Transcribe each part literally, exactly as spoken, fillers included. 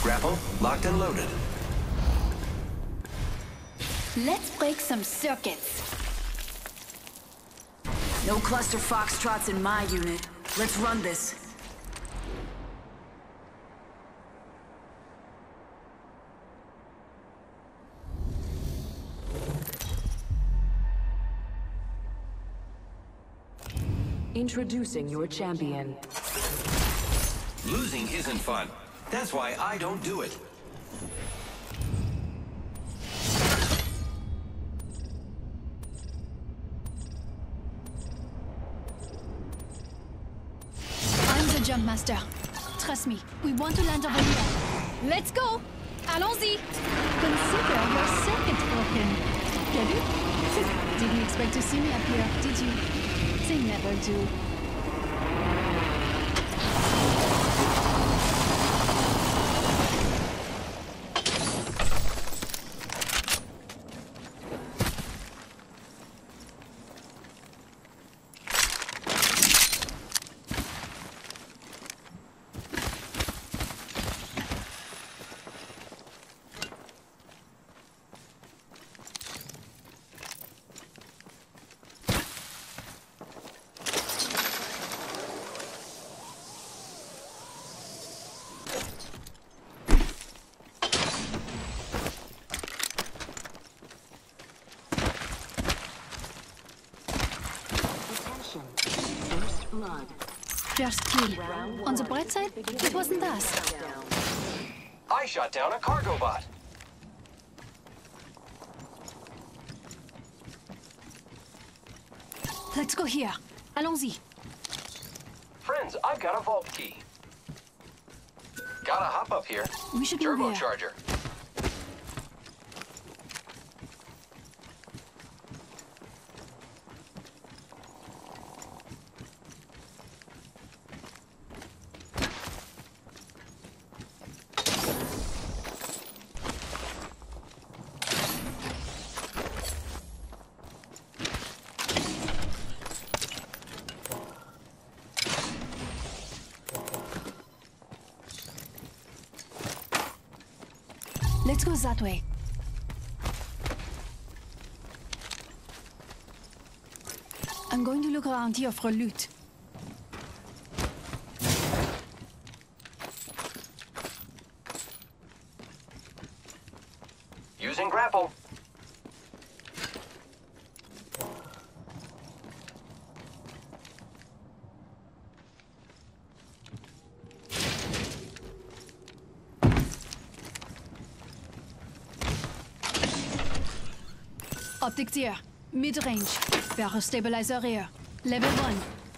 Grapple, locked and loaded. Let's break some circuits. No cluster foxtrots in my unit. Let's run this. Introducing your champion. Losing isn't fun. That's why I don't do it. I'm the jump master. Trust me, we want to land over here. Let's go! Allons-y! Consider your circuit broken. Get it? Didn't expect to see me up here, did you? They never do. First blood. First kill. On the bright side, it wasn't us. I shot down a cargo bot. Let's go here. Allons-y. Friends, I've got a vault key. Gotta hop up here. We should move here. Turbocharger. Let's go that way. I'm going to look around here for loot. Using grapple. Optics here. Mid-range. Barrel stabilizer here. Level one.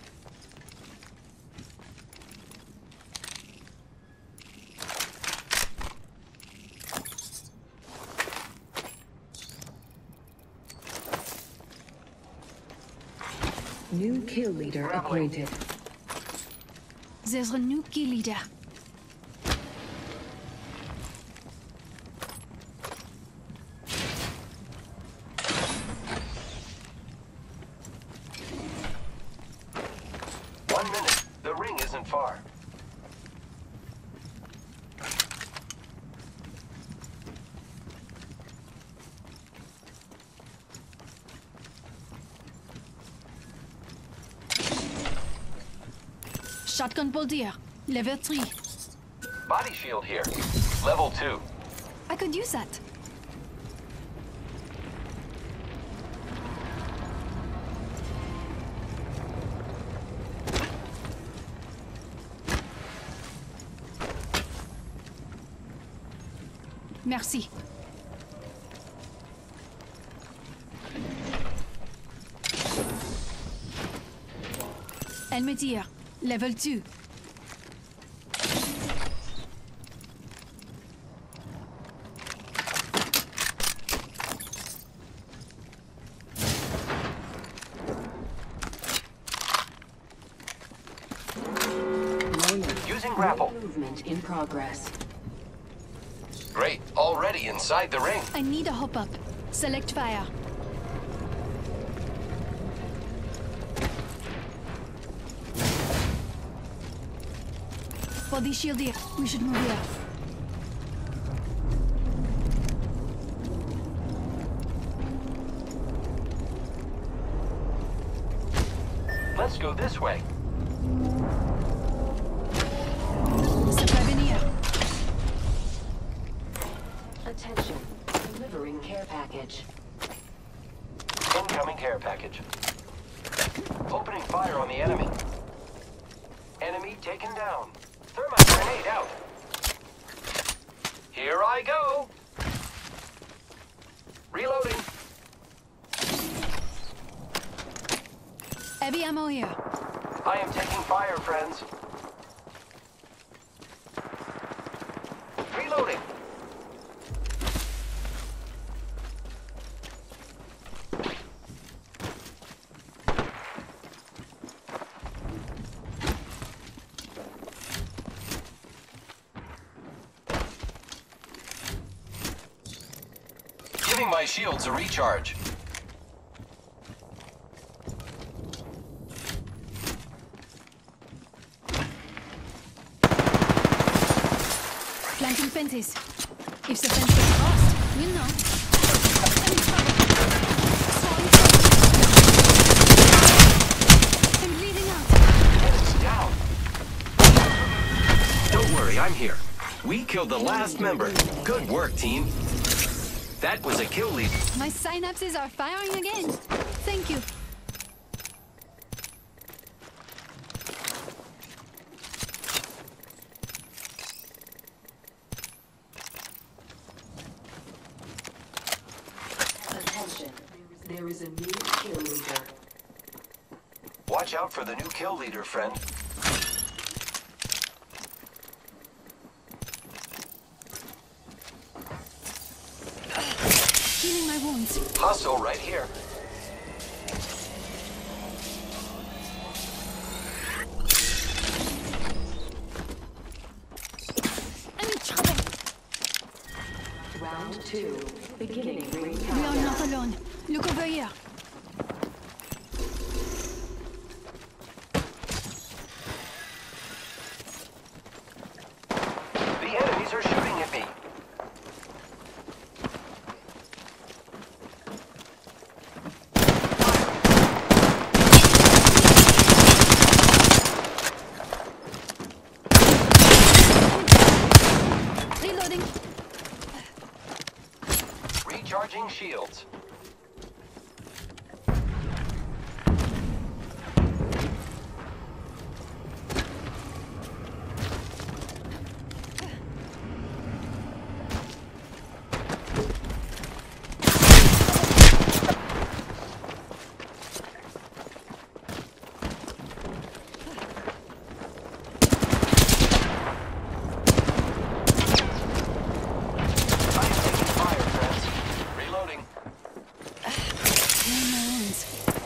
New kill leader appointed. There's a new kill leader. One minute. The ring isn't far. Shotgun bolt here. Level three. Body shield here. Level two. I could use that. Merci. Helmet here. Level two. Using grapple. Movement in progress. Great. Already inside the ring. I need a hop up. Select fire. Body shield here. We should move here. go this way. Ça peut venir. Attention. Delivering care package. Incoming care package. Opening fire on the enemy. Enemy taken down. Thermite grenade out. Here I go. Reloading. Heavy ammo here. I am taking fire, friends. Reloading. Giving my shields a recharge. Planting fences. If the fence gets crossed, we'll know. I'm in trouble. Sorry. I'm bleeding out. Enemies down. Don't worry, I'm here. We killed the last member. Good work, team. That was a kill lead. My synapses are firing again. Thank you. Attention. There is a new kill leader. Watch out for the new kill leader, friend. Healing my wounds. Hostile right here. I'm in trouble. Round two. Beginning ring We are countdown. not alone. Look over here. The enemies are shooting at me. Reloading. Recharging shields. I am taking fire, friends. Reloading. Healing my wounds.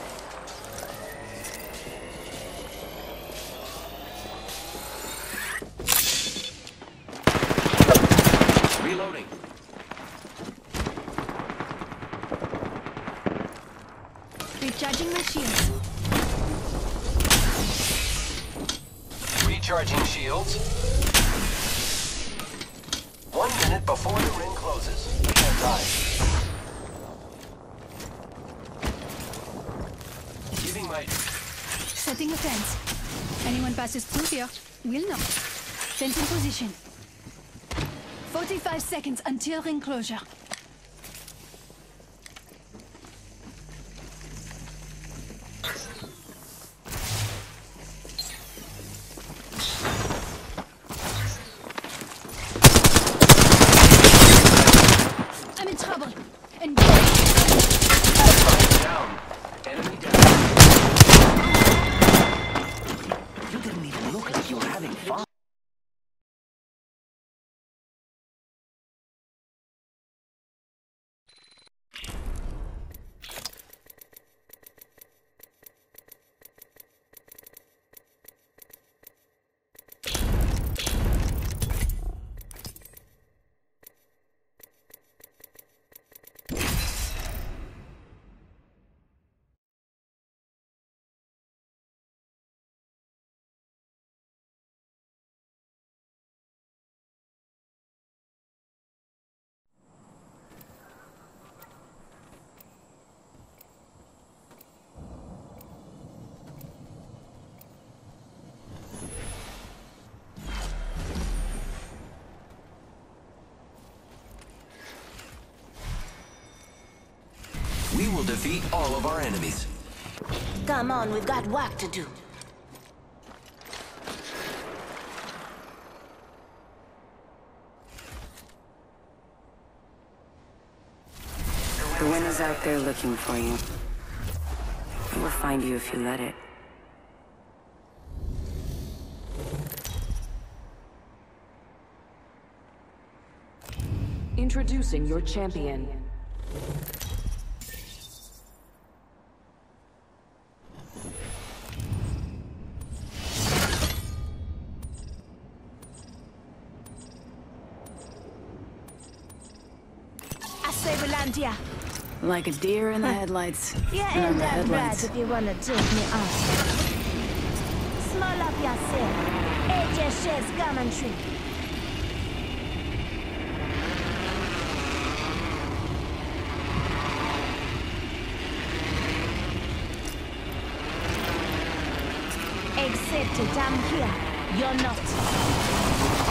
Reloading. Recharging my shields. Recharging shields. One minute before the ring closes. We have time. Giving my... Setting a fence. Anyone passes through here, will know. Fence in position. forty-five seconds until ring closure. I'm in trouble. Engage. Down. Enemy down. You didn't even look like you were having fun. defeat all of our enemies. Come on, we've got work to do. The wind is out there looking for you. It will find you if you let it. Introducing your champion. I say Rolandia. Like a deer in the headlights. Yeah, And and the that brag headlights. if you wanna take me off. Small up yourself. A J shares commentary. Accepted, I'm here. You're not.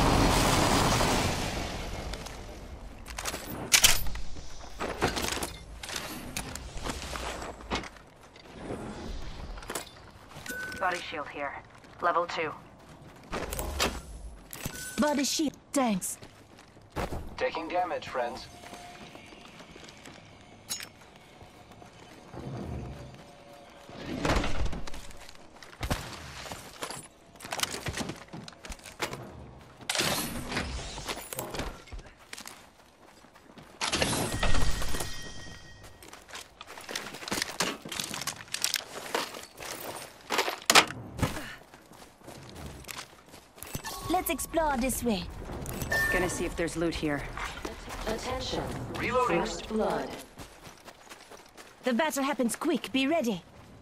Body shield here. Level two. Body shield, thanks. Taking damage, friends. Let's explore this way. Gonna see if there's loot here. Attention. Reloading. First blood. The battle happens quick. Be ready.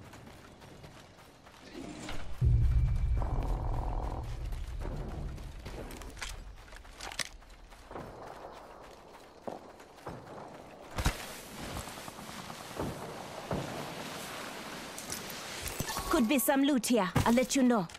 Could be some loot here. I'll let you know.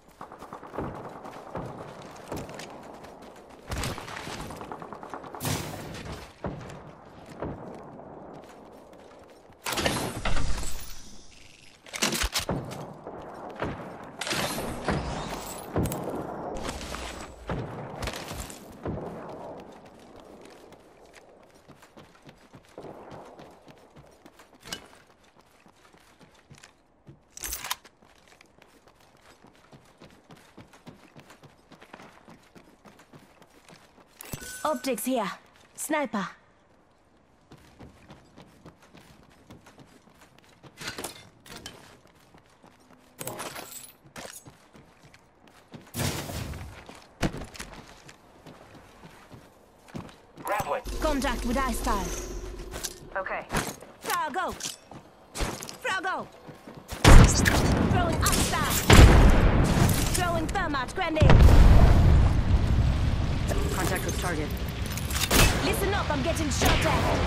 Optics here. Sniper. Grappling. Contact with hostile. Okay. Frog Froggo! Throwing hostile. Throwing thermite grenade. Contact with target. Listen up, I'm getting shot at.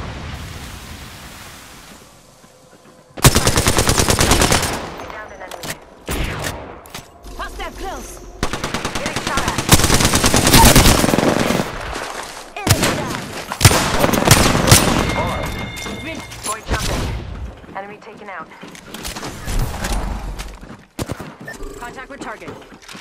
Down an enemy. Hostile close. Getting shot at. Enemy down. Rid- Boy jumping. Enemy taken out. Contact with target.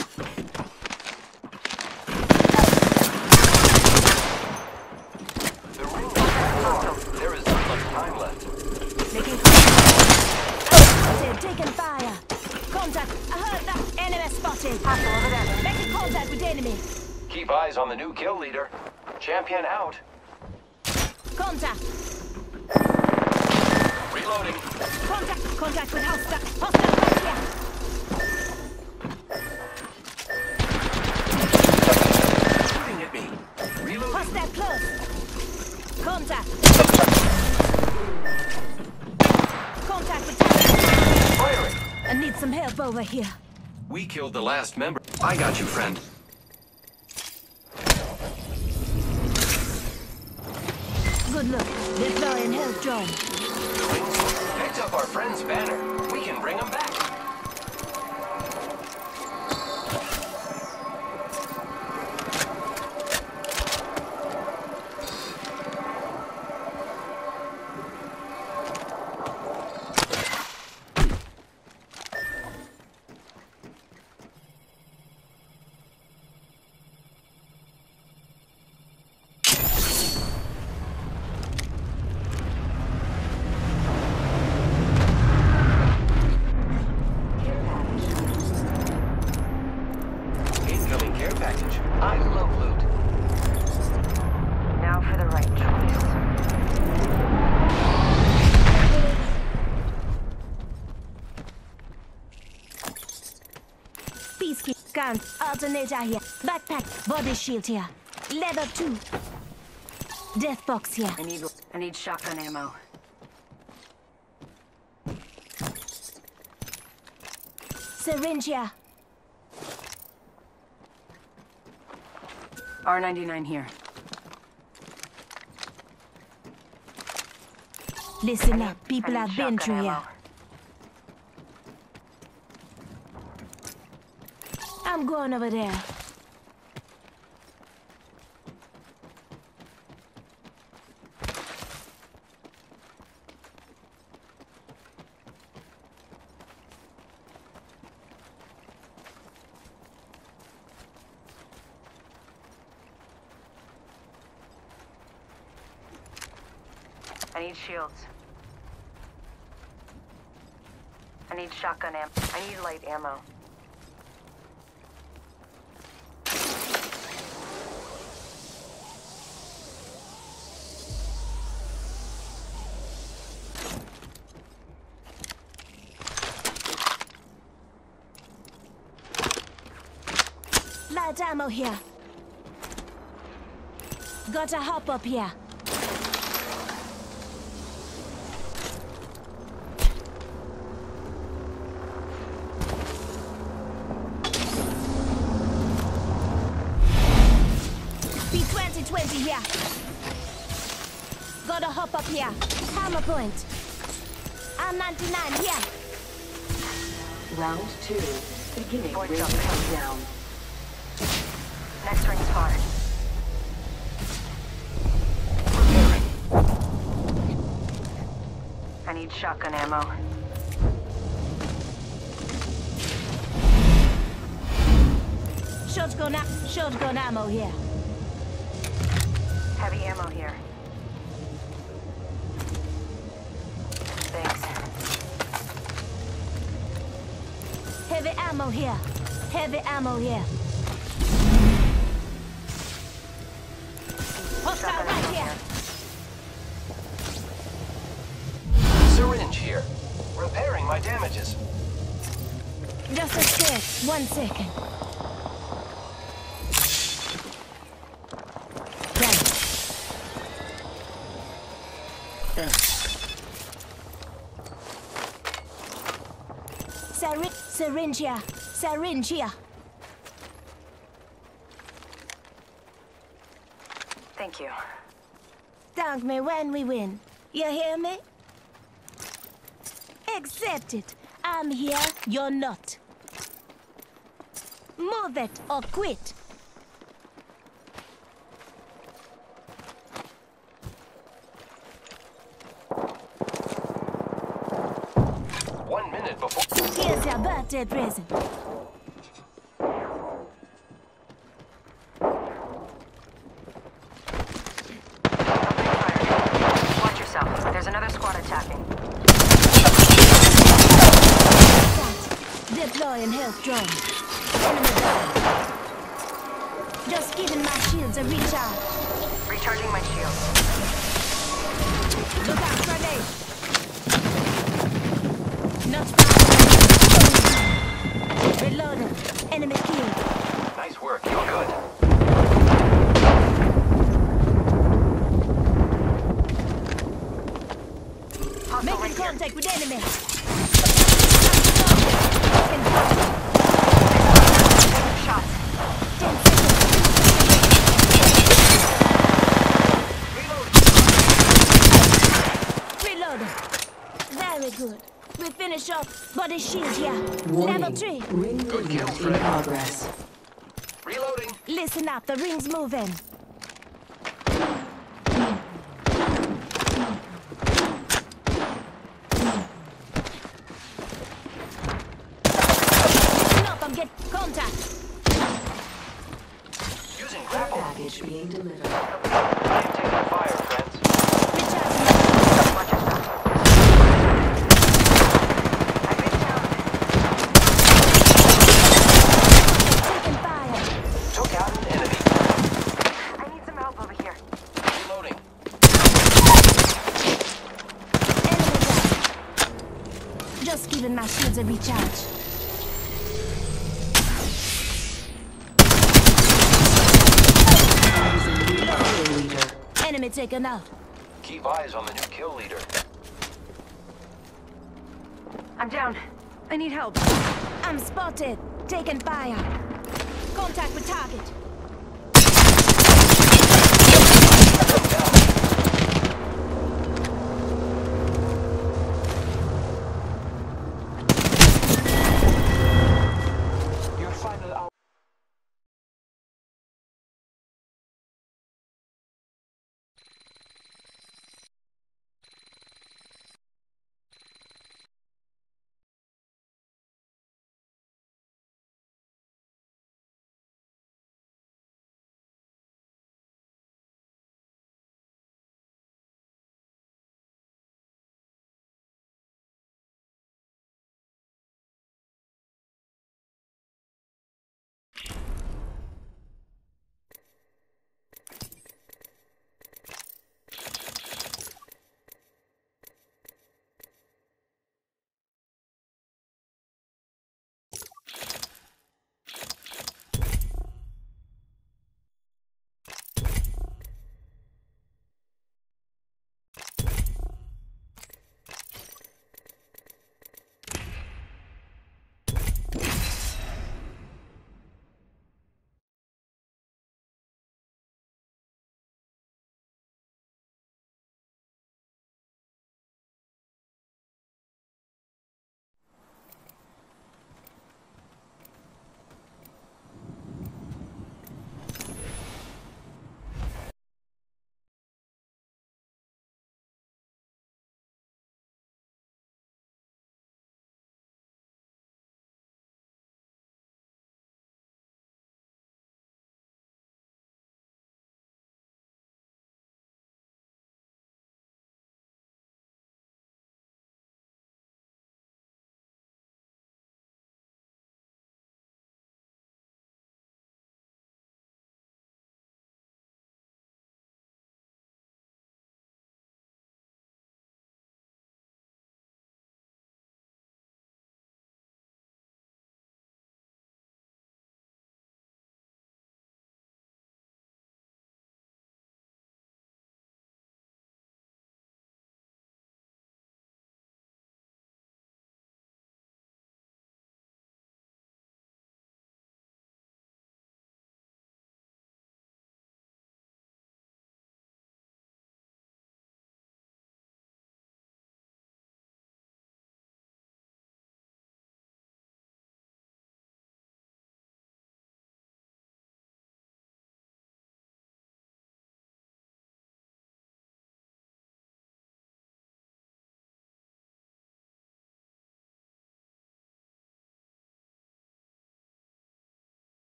The ring is hostile. There is not much time left. Making contact. Taking fire. Contact. I heard that. Enemy spotted. Hostile over there. Making contact with enemy. Keep eyes on the new kill leader. Champion out. Contact. Reloading. Contact. Contact with hostile. Hostile right here. Shooting at me. Reloading. Hostile close. Contact. Contact with target. Firing. I need some help over here. We killed the last member. I got you, friend. Good look. Deploying health drone. Picked up our friend's banner. We can bring him back. package. I love loot. Now for the right choice. Peacekeeper, gun, alternator here. Backpack, body shield here. Leather two. Death box here. I need I need shotgun ammo. Syringe here. R ninety-nine here. Listen up, people I need have been shotgun through ammo. here. I'm going over there. I need shields. I need shotgun ammo. I need light ammo. Light ammo here. Gotta hop up here. B twenty twenty here. Gotta hop up here. Hammer point. R ninety-nine here. Round two. Beginning Voice ring up. countdown. Next ring's far. I need shotgun ammo. Shotgun, a- shotgun ammo here. Heavy ammo here. Thanks. Heavy ammo here. Heavy ammo here. Hostile Shotgun right ammo here. Syringe here. Repairing my damages. Just a sec. One second. Done. Syringe, syringe here. Syringe here. Thank you. Thank me when we win. You hear me? Accept it. I'm here, you're not. Move it or quit. One minute before... Here's your birthday present. Watch yourself. There's another squad attacking. Deploying health drone. Enemy down. Just giving my shields a recharge. Recharging my shield. Look out, grenade. Not far. Reloading. Enemy killed. Nice work, you're good. Hostile Making right here. contact with enemy. Shots. Reloading. Very good. We finish off body shield here. Warning. Level three. Ring Good kill, movement in friend. progress. Reloading. Listen up, the ring's moving. Listen up, I'm getting contact. Using grapple. Package being delivered. I am taking fire, friends. Recharging. Watch yourself. I've been down. Taking fire. Took out taken out. Keep eyes on the new kill leader. I'm down. I need help. I'm spotted. Taking fire. Contact with target.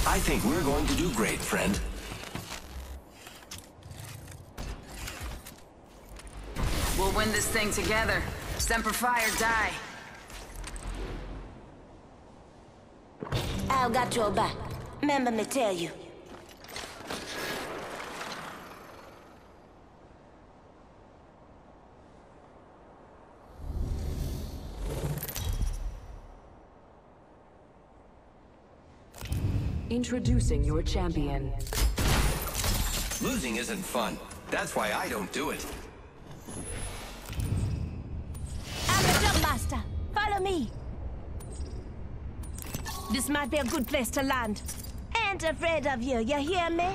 I think we're going to do great, friend. We'll win this thing together. Semper Fi or die. I've got your back. Remember me tell you. Introducing your champion. Losing isn't fun. That's why I don't do it. I'm the jump master. Follow me. This might be a good place to land. Ain't afraid of you, you hear me?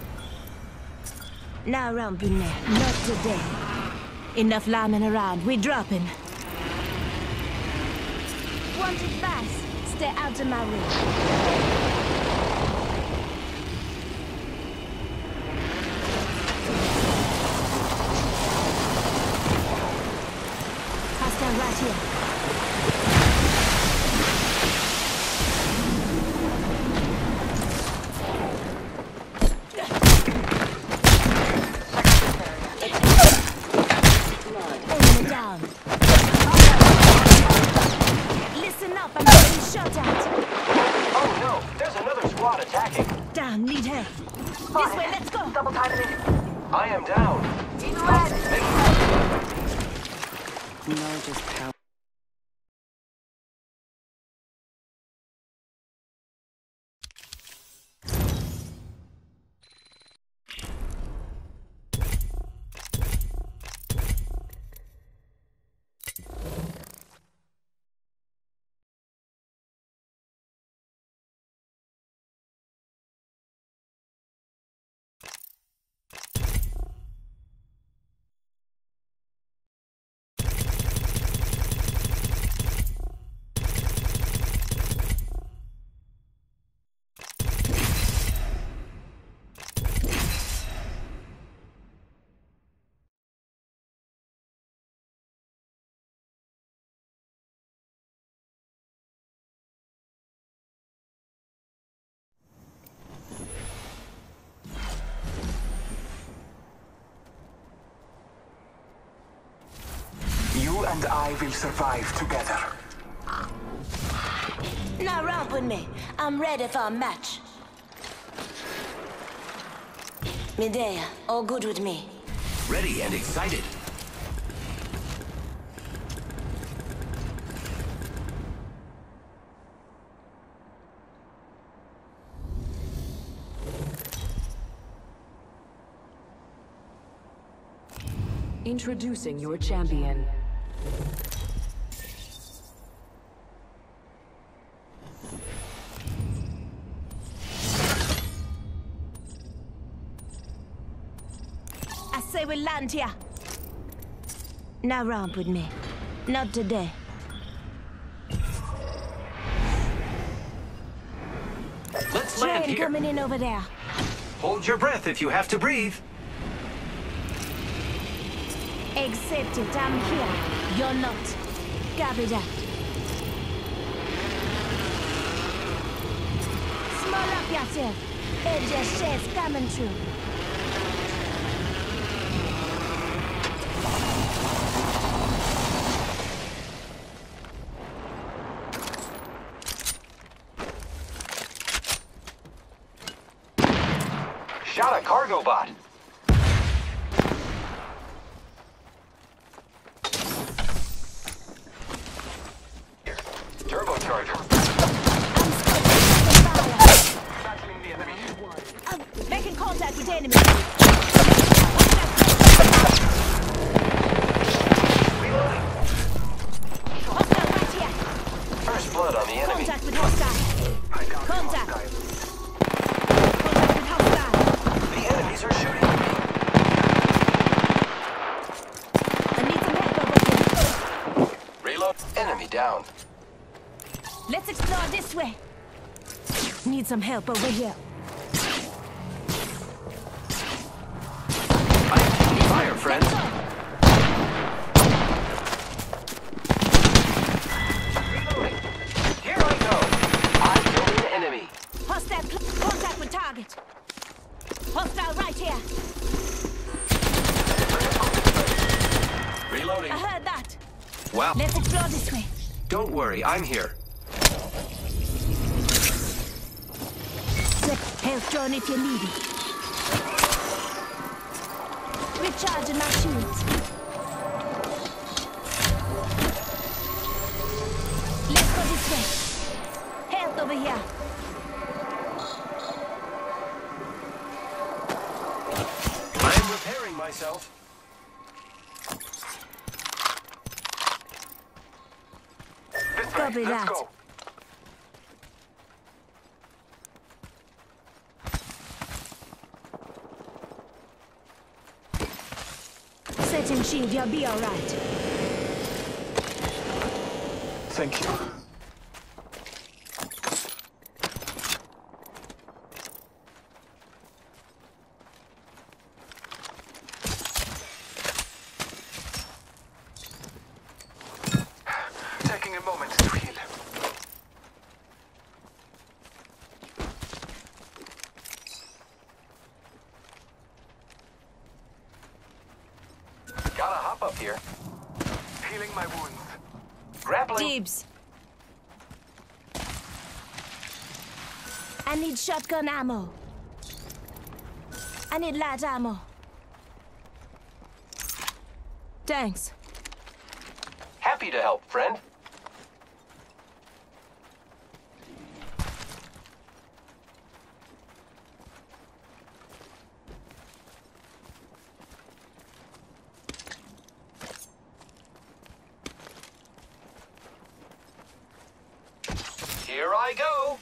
Now, Rampune, not today. Enough lambing around, we dropping. Want it fast? Stay out of my way. Hostile right here. I am down. No, just power. You and I will survive together. Now romp with me. I'm ready for a match. Medea, all good with me. Ready and excited. Introducing your champion. I say we land here. Now romp with me. Not today. Let's land Train here. coming in over there. Hold your breath if you have to breathe. Accept it, I'm here. You're not. Copy that. Small up yourself. Edge your shares coming through. Shot a cargo bot. Turbocharger. I'm making contact with enemy. Reloading. Hostile right here. First blood on the enemy. Contact with hostile. I got Contact. hostile. Contact with hostile. The enemies are shooting at me. I need some help over here. Reload. Enemy down. Let's explore this way. Need some help over here. Fire, friend. Let's go. Reloading. Here I go. I killed an enemy. Hostile. Wow. Let's explore this way. Don't worry, I'm here. Health drone if you need it. Recharging my shields. Let's go this way. Health over here. I'm repairing myself. This way, Copy let's that. go. Setting shield, you'll be alright. Thank you. Taking a moment to heal. Gotta hop up here. Healing my wounds. Grappling. Dibs. I need shotgun ammo. I need light ammo. Thanks. Happy to help, friend. Here I go.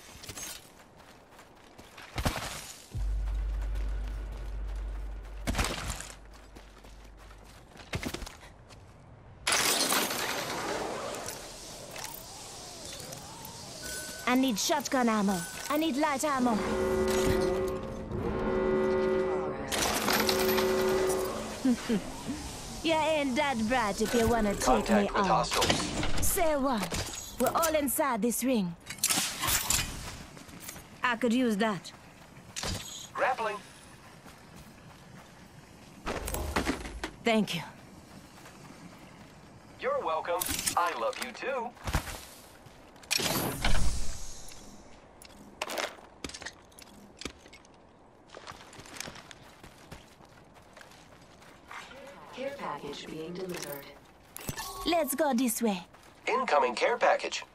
I need shotgun ammo. I need light ammo. You ain't that bright if you wanna take me Contact with on. hostiles. Say what? We're all inside this ring. I could use that. Grappling. Thank you. You're welcome. I love you too. Care package being delivered. Let's go this way. Incoming care package.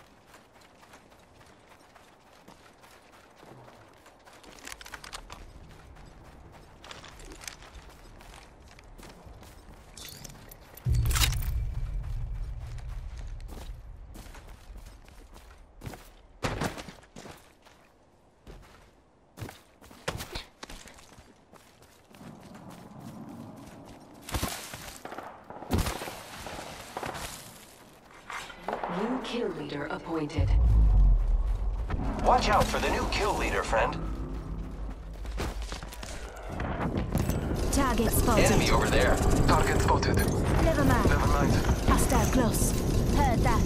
New kill leader appointed. Watch out for the new kill leader, friend. Target spotted. Enemy over there. Target spotted. Never mind. Never mind. Hostile close. Heard that.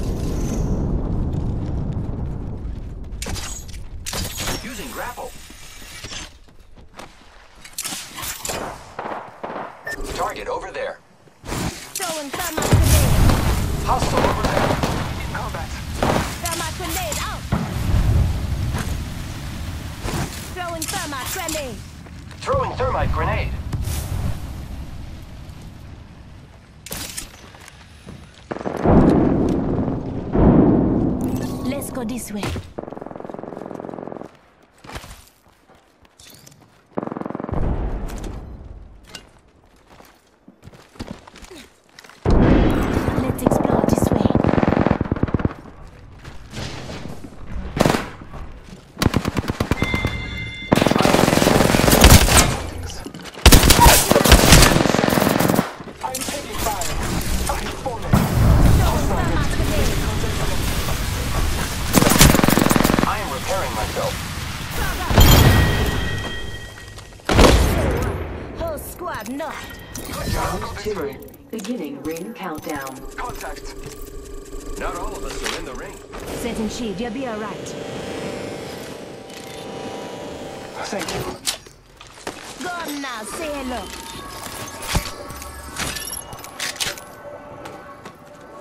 Using grapple. Target over there. Throwing thermite grenade. Hostile over there. In combat. Thermite grenade out. Throwing thermite grenade. Throwing thermite grenade. Let's go this way. Let's explore this way. I'm taking fire. I'm falling. Throwing thermite grenade. I am repairing myself. Whole squad not. Round two. Beginning ring countdown. Contact. Not all of us are in the ring. Setting shield, you'll be alright. Thank you. Go on now, say hello.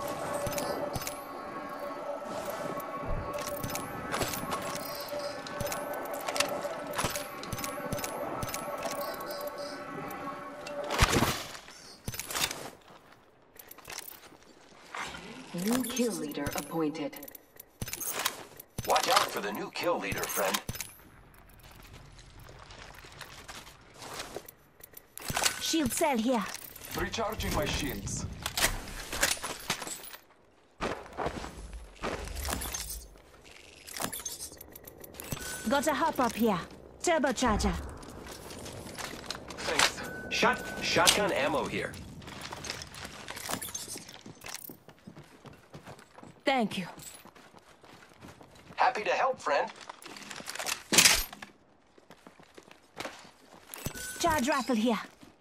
New kill leader appointed. Watch out for the new kill leader, friend. Shield cell here. Recharging my shields. Got a hop up here. Turbocharger. Thanks. Shot shotgun ammo here. Thank you. Happy to help, friend. Charge rifle here.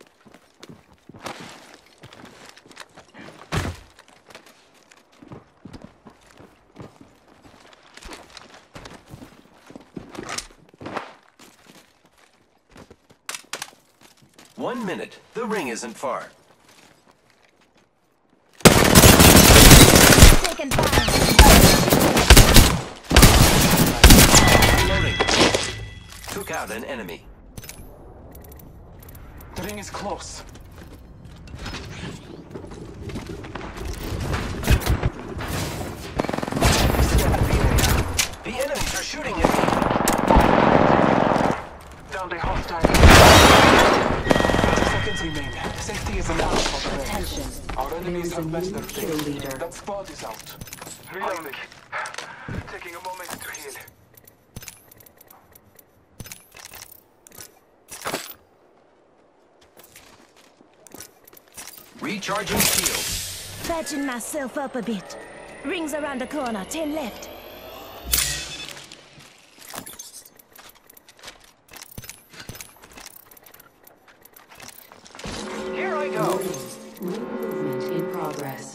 One minute. The ring isn't far. Taking fire. Reloading. Took out an enemy. The ring is close. The enemies are shooting at me. Down the hostile. thirty seconds remain. Safety is enough for the Attention. Our enemies There is a have new mastered kill things. leader. That squad is out. Reloading. Taking a moment to heal. Recharging shield. Patching myself up a bit. Rings around the corner. Ten left. Here I go. New movement in progress.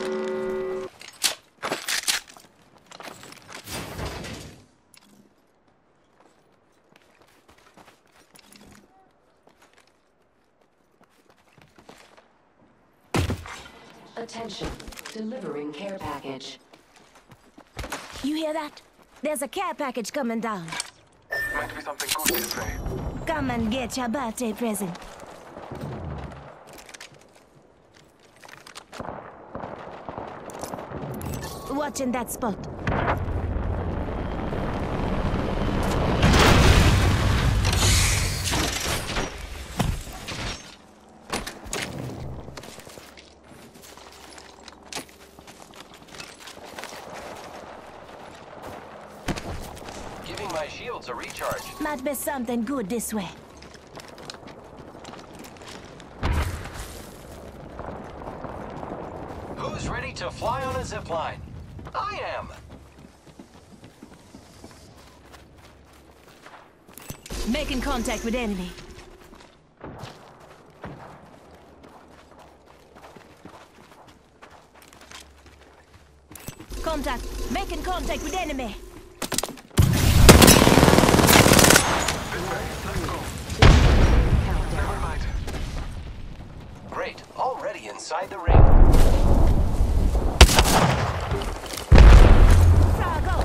Attention. Delivering care package. You hear that? There's a care package coming down. Might be something good this way. Come and get your birthday present. Watching that spot. Giving my shields a recharge. Might be something good this way. Who's ready to fly on a zipline? I am. Making contact with enemy. Contact. Making contact with enemy. Never mind. Great. Already inside the ring. Frog, go.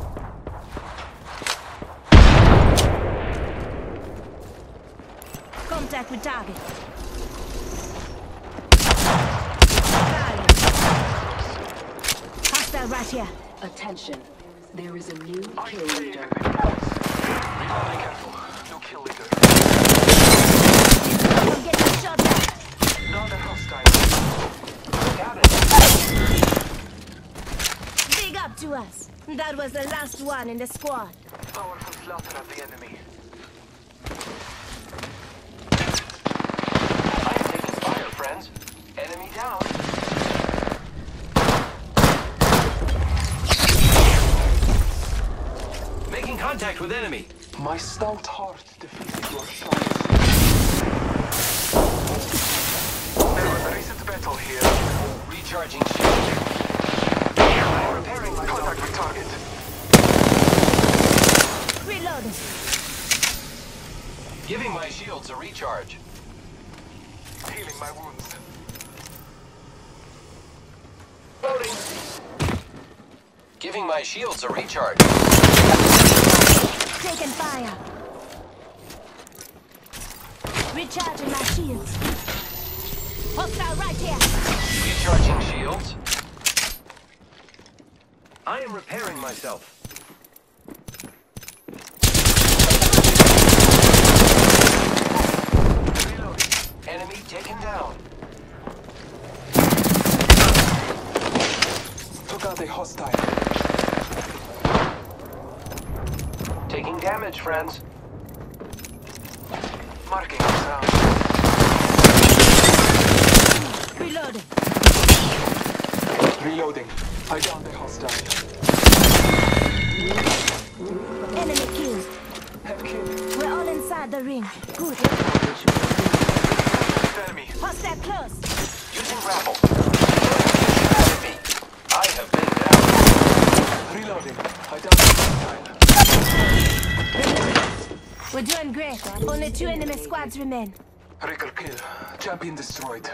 Contact with target. Silence. Hostile right here. Attention. There is a new kill leader. Be careful. New kill leader. Don't get your shot back. Down the hostile. Got it. Big up to us. That was the last one in the squad. Powerful slaughter of the enemy. I'm taking fire, friends. Enemy down. Making contact with enemy. My stout heart defeated your strongest. There was a recent battle here. Recharging shield. I'm repairing my Contact with target. Reloading. Giving my shields a recharge. Healing my wounds. Loading. Giving my shields a recharge. Taking fire. Recharging my shields. Hostile right here. Recharging shields. I am repairing myself. Enemy taken down. Took out a hostile. Taking damage, friends. Marking ground. Reloading. Reloading. I downed a hostile. Enemy killed. Have killed. We're all inside the ring. Good. Enemy. Hostile close. Using grapple. Enemy. I have been down. Reloading. I downed a hostile. We're doing great. Only two enemy squads remain. Regal kill. Champion destroyed.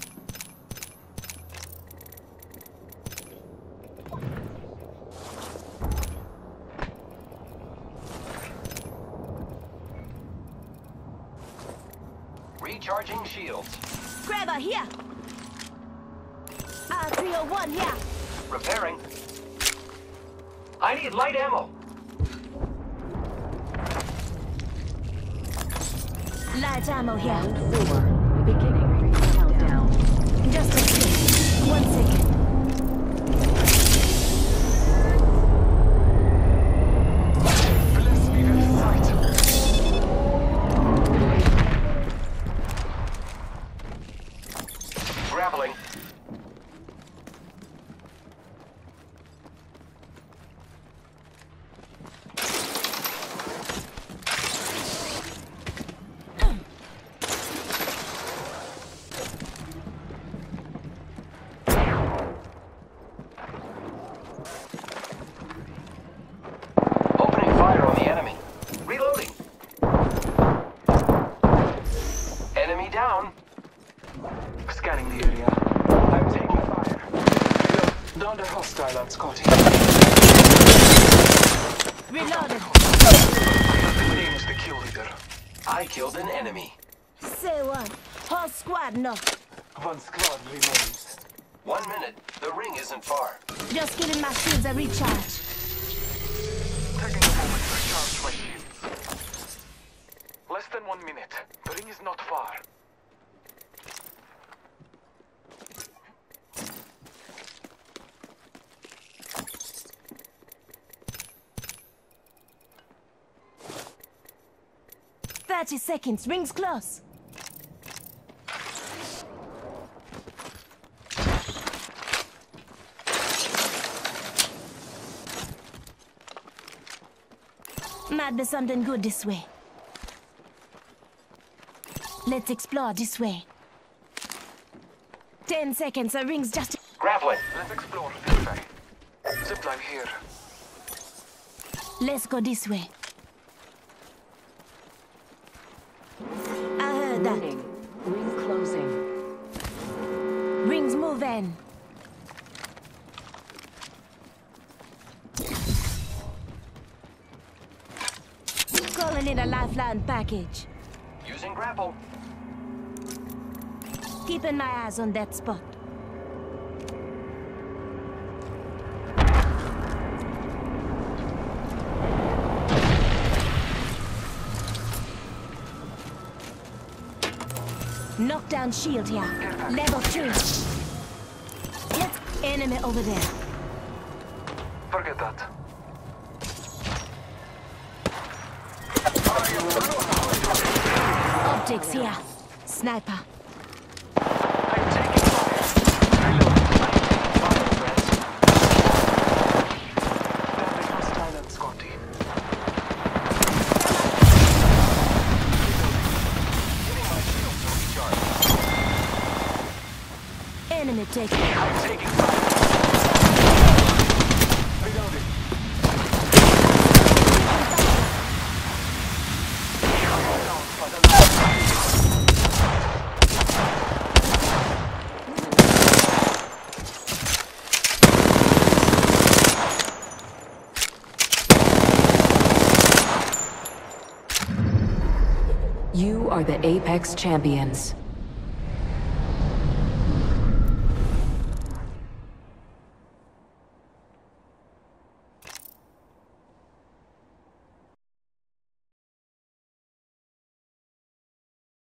Recharging shields. Grabber here. R three oh one here. Repairing. I need light ammo. Light ammo here. Four. Beginning countdown. Just a second. One second. Bless me with sight. Grappling. Opening fire on the enemy. Reloading. Enemy down. Scanning the area. I'm taking fire. Reload. Downed a hostile on Scotty. Reloaded. I have been named the kill leader. I killed an enemy. Say one. Whole squad no. One squad remains. One minute. The ring isn't far. Just killing my shields a recharge. Taking a moment to charge my shields. Less than one minute. The ring is not far. Thirty seconds. Rings close. Might be something good this way. Let's explore this way. Ten seconds. The ring's just... Grappling. Let's explore this way. Zipline here. Let's go this way. I heard that. Warning. Ring closing. Rings moving. Calling in a lifeline package. Using grapple. Keeping my eyes on that spot. Knockdown shield here. Level two. Let's... Enemy over there. Forget that. Optics here. Sniper. I'm taking fire. Reloading. Fire, friends. Downed a hostile on Scotty. Giving my shields a recharge. Enemy taken. I'm taking fire. Reloading. You are the Apex Champions.